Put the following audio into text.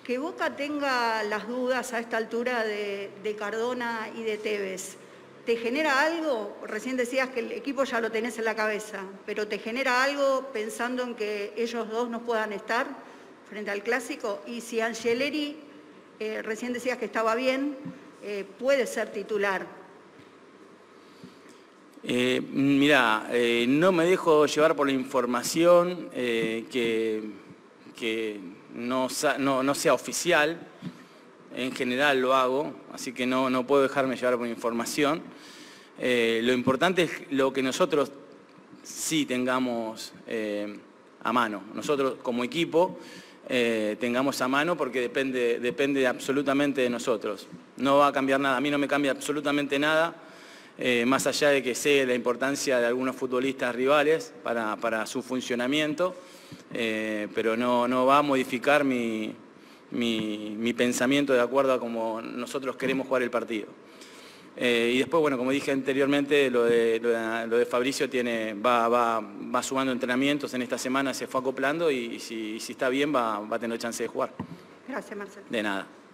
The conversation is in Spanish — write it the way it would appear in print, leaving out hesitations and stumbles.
Que Boca tenga las dudas a esta altura de Cardona y de Tevez, ¿te genera algo? Recién decías que el equipo ya lo tenés en la cabeza, pero ¿te genera algo pensando en que ellos dos no puedan estar frente al Clásico? Y si Angeleri, recién decías que estaba bien, puede ser titular. Mirá, no me dejo llevar por la información que no sea oficial. En general lo hago, así que no puedo dejarme llevar por información. Lo importante es lo que nosotros sí tengamos a mano. Nosotros como equipo tengamos a mano, porque depende absolutamente de nosotros. No va a cambiar nada, a mí no me cambia absolutamente nada. Más allá de que sé la importancia de algunos futbolistas rivales para su funcionamiento, pero no va a modificar mi pensamiento de acuerdo a cómo nosotros queremos jugar el partido. Y después, bueno, como dije anteriormente, lo de Fabricio va sumando entrenamientos, en esta semana se fue acoplando y si está bien va a tener chance de jugar. Gracias, Marcelo. De nada.